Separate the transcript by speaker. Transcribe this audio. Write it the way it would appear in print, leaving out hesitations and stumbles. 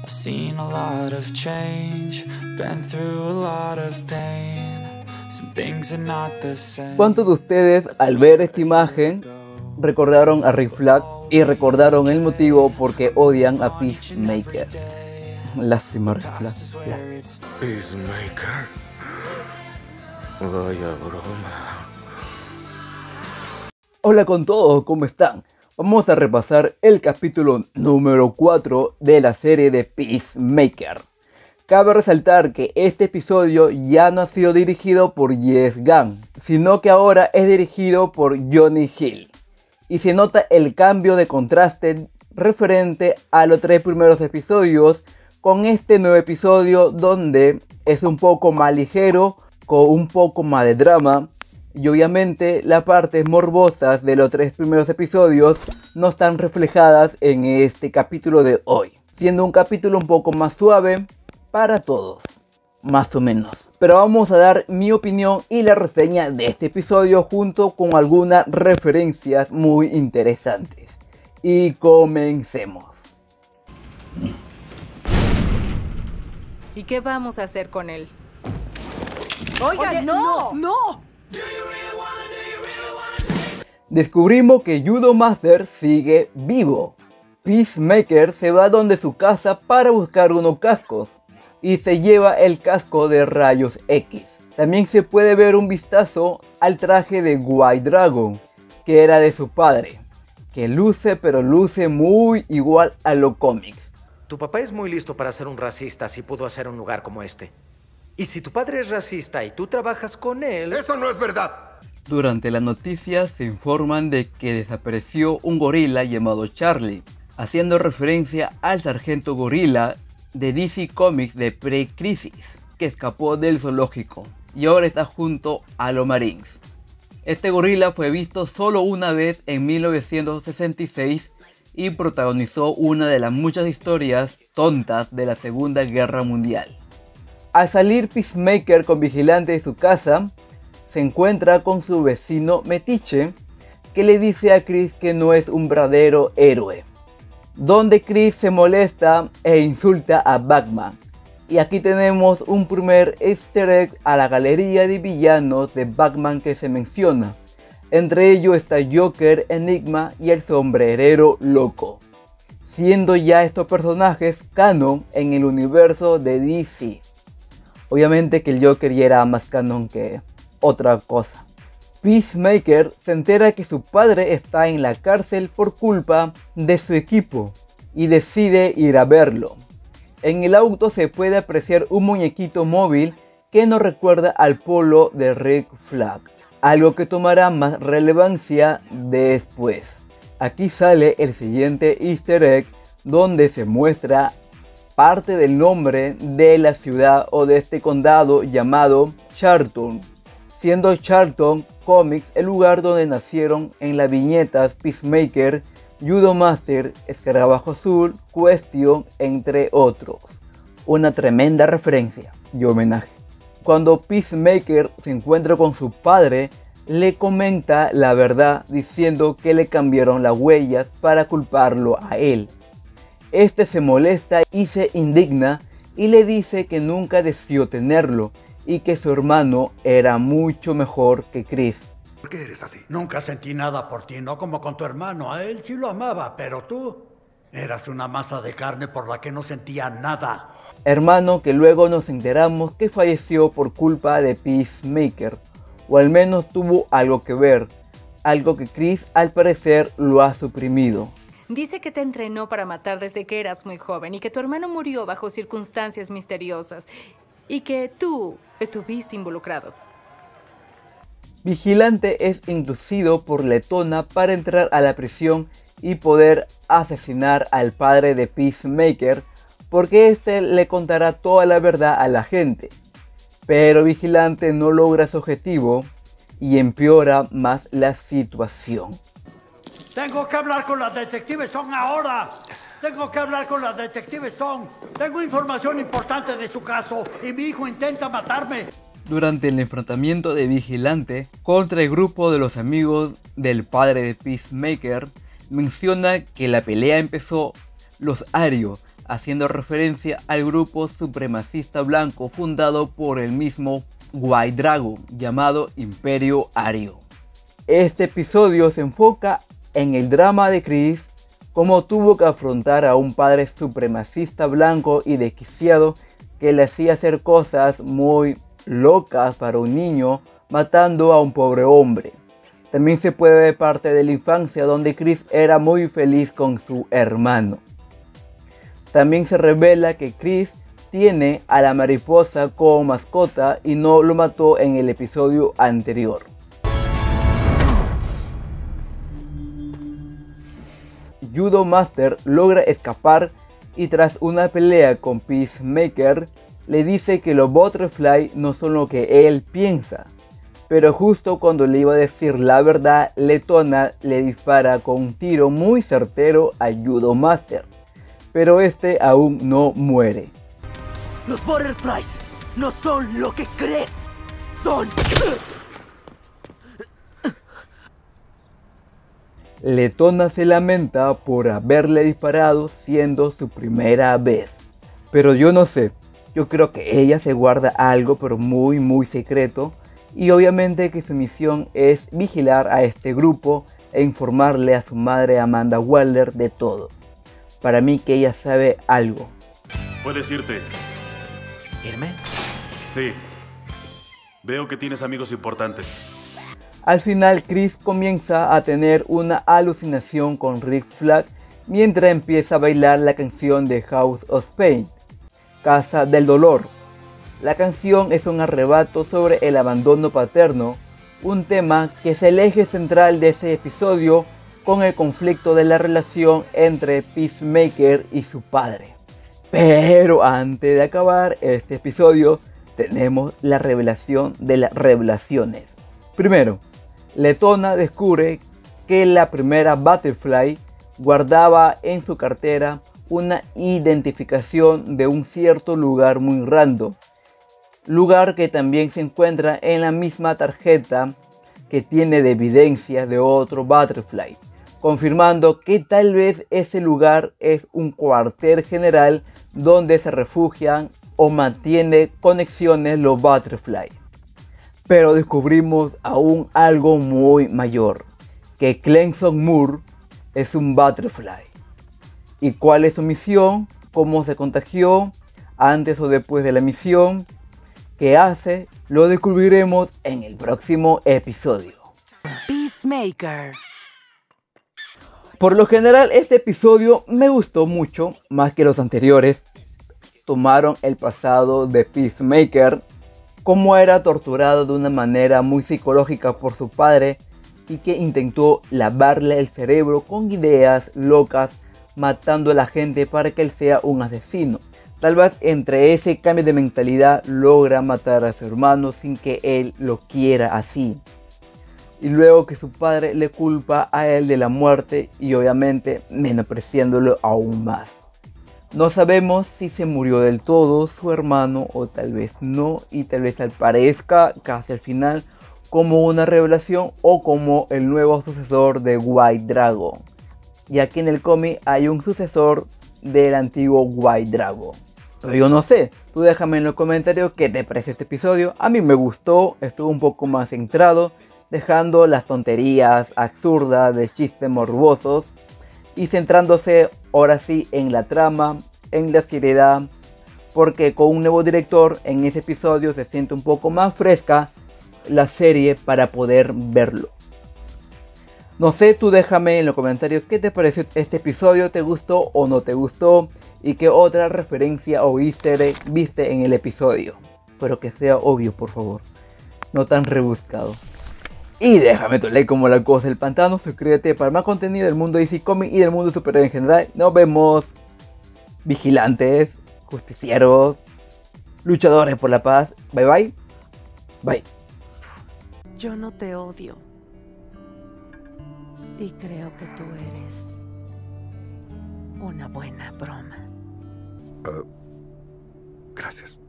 Speaker 1: I've seen a lot of change, been through a lot of pain. Some things are not the same.
Speaker 2: ¿Cuántos de ustedes al ver esta imagen recordaron a Rick Flag y recordaron el motivo por qué odian a Peacemaker? Lástima, Rick Flag, lástima.
Speaker 3: Peacemaker. Vaya broma.
Speaker 2: Hola con todos, ¿cómo están? Vamos a repasar el capítulo número 4 de la serie de Peacemaker. Cabe resaltar que este episodio ya no ha sido dirigido por Jess Gunn, sino que ahora es dirigido por Johnny Hill. Y se nota el cambio de contraste referente a los 3 primeros episodios con este nuevo episodio donde es un poco más ligero, con un poco más de drama. Y obviamente las partes morbosas de los 3 primeros episodios no están reflejadas en este capítulo de hoy, siendo un capítulo un poco más suave para todos, más o menos. Pero vamos a dar mi opinión y la reseña de este episodio junto con algunas referencias muy interesantes. Y comencemos.
Speaker 4: ¿Y qué vamos a hacer con él? ¡Oiga, no!
Speaker 5: ¡No!
Speaker 2: Descubrimos que Judo Master sigue vivo. Peacemaker se va donde su casa para buscar unos cascos y se lleva el casco de rayos X. También se puede ver un vistazo al traje de White Dragon, que era de su padre, que luce pero luce muy igual a los cómics.
Speaker 5: Tu papá es muy listo para ser un racista si pudo hacer un lugar como este. Y si tu padre es racista y tú trabajas con él...
Speaker 6: ¡Eso no es verdad!
Speaker 2: Durante las noticias se informan de que desapareció un gorila llamado Charlie, haciendo referencia al sargento gorila de DC Comics de pre-crisis, que escapó del zoológico y ahora está junto a los Marines. Este gorila fue visto solo una vez en 1966 y protagonizó una de las muchas historias tontas de la Segunda Guerra Mundial. Al salir Peacemaker con vigilante de su casa, se encuentra con su vecino metiche, que le dice a Chris que no es un verdadero héroe, donde Chris se molesta e insulta a Batman. Y aquí tenemos un primer easter egg a la galería de villanos de Batman que se menciona. Entre ellos está Joker, Enigma y el sombrerero loco, siendo ya estos personajes canon en el universo de DC. Obviamente que el Joker ya era más canon que otra cosa. Peacemaker se entera que su padre está en la cárcel por culpa de su equipo y decide ir a verlo. En el auto se puede apreciar un muñequito móvil que nos recuerda al polo de Rick Flag, algo que tomará más relevancia después. Aquí sale el siguiente easter egg donde se muestra parte del nombre de la ciudad o de este condado llamado Charlton, siendo Charlton Comics el lugar donde nacieron en las viñetas Peacemaker, Judo Master, Escarabajo Azul, Question, entre otros. Una tremenda referencia y homenaje. Cuando Peacemaker se encuentra con su padre, le comenta la verdad diciendo que le cambiaron las huellas para culparlo a él. Este se molesta y se indigna y le dice que nunca deseó tenerlo y que su hermano era mucho mejor que Chris.
Speaker 6: ¿Por qué eres así?
Speaker 7: Nunca sentí nada por ti, no como con tu hermano. A él sí lo amaba, pero tú eras una masa de carne por la que no sentía nada.
Speaker 2: Hermano que luego nos enteramos que falleció por culpa de Peacemaker, o al menos tuvo algo que ver, algo que Chris al parecer lo ha suprimido.
Speaker 4: Dice que te entrenó para matar desde que eras muy joven y que tu hermano murió bajo circunstancias misteriosas y que tú estuviste involucrado.
Speaker 2: Vigilante es inducido por Letona para entrar a la prisión y poder asesinar al padre de Peacemaker porque este le contará toda la verdad a la gente. Pero Vigilante no logra su objetivo y empeora más la situación.
Speaker 7: Tengo que hablar con las detectives Son ahora. Tengo que hablar con las detectives Son. Tengo información importante de su caso y mi hijo intenta matarme.
Speaker 2: Durante el enfrentamiento de Vigilante contra el grupo de los amigos del padre de Peacemaker, menciona que la pelea empezó los Arios haciendo referencia al grupo supremacista blanco fundado por el mismo White Dragon, llamado Imperio Ario. Este episodio se enfoca en el drama de Chris, cómo tuvo que afrontar a un padre supremacista blanco y desquiciado que le hacía hacer cosas muy locas para un niño, matando a un pobre hombre. También se puede ver parte de la infancia donde Chris era muy feliz con su hermano. También se revela que Chris tiene a la mariposa como mascota y no lo mató en el episodio anterior. Judo Master logra escapar y tras una pelea con Peacemaker le dice que los Butterfly no son lo que él piensa. Pero justo cuando le iba a decir la verdad, Letona le dispara con un tiro muy certero a Judo Master. Pero este aún no muere.
Speaker 6: Los Butterflies no son lo que crees. Son...
Speaker 2: Letona se lamenta por haberle disparado siendo su primera vez. Pero yo no sé, yo creo que ella se guarda algo pero muy secreto. Y obviamente que su misión es vigilar a este grupo e informarle a su madre Amanda Waller de todo. Para mí que ella sabe algo.
Speaker 8: Puedes irte.
Speaker 5: ¿Irme?
Speaker 8: Sí. Veo que tienes amigos importantes.
Speaker 2: Al final Chris comienza a tener una alucinación con Rick Flag mientras empieza a bailar la canción de House of Pain, Casa del Dolor. La canción es un arrebato sobre el abandono paterno, un tema que es el eje central de este episodio con el conflicto de la relación entre Peacemaker y su padre. Pero antes de acabar este episodio tenemos la revelación de las revelaciones. Primero, Letona descubre que la primera Butterfly guardaba en su cartera una identificación de un cierto lugar muy random. Lugar que también se encuentra en la misma tarjeta que tiene de evidencia de otro Butterfly, confirmando que tal vez ese lugar es un cuartel general donde se refugian o mantiene conexiones los Butterfly. Pero descubrimos aún algo muy mayor, que Clemson Moore es un Butterfly. ¿Y cuál es su misión? ¿Cómo se contagió? ¿Antes o después de la misión? ¿Qué hace? Lo descubriremos en el próximo episodio.
Speaker 6: Peacemaker.
Speaker 2: Por lo general este episodio me gustó mucho, más que los anteriores. Tomaron el pasado de Peacemaker, cómo era torturado de una manera muy psicológica por su padre y que intentó lavarle el cerebro con ideas locas, matando a la gente para que él sea un asesino. Tal vez entre ese cambio de mentalidad logra matar a su hermano sin que él lo quiera así. Y luego que su padre le culpa a él de la muerte y obviamente menospreciándolo aún más. No sabemos si se murió del todo su hermano o tal vez no, y tal vez aparezca casi al final como una revelación o como el nuevo sucesor de White Dragon. Y aquí en el cómic hay un sucesor del antiguo White Dragon. Pero yo no sé, tú déjame en los comentarios qué te parece este episodio. A mí me gustó, estuvo un poco más centrado, dejando las tonterías absurdas de chistes morbosos y centrándose ahora sí en la trama, en la seriedad, porque con un nuevo director en ese episodio se siente un poco más fresca la serie para poder verlo. No sé, tú déjame en los comentarios qué te pareció este episodio, te gustó o no te gustó y qué otra referencia o easter egg viste en el episodio. Pero que sea obvio, por favor, no tan rebuscado. Y déjame tu like como la cosa del pantano, suscríbete para más contenido del mundo DC Comics y del mundo superhéroe en general. Nos vemos, vigilantes, justicieros, luchadores por la paz. Bye bye. Bye.
Speaker 6: Yo no te odio. Y creo que tú eres una buena broma.
Speaker 3: Gracias.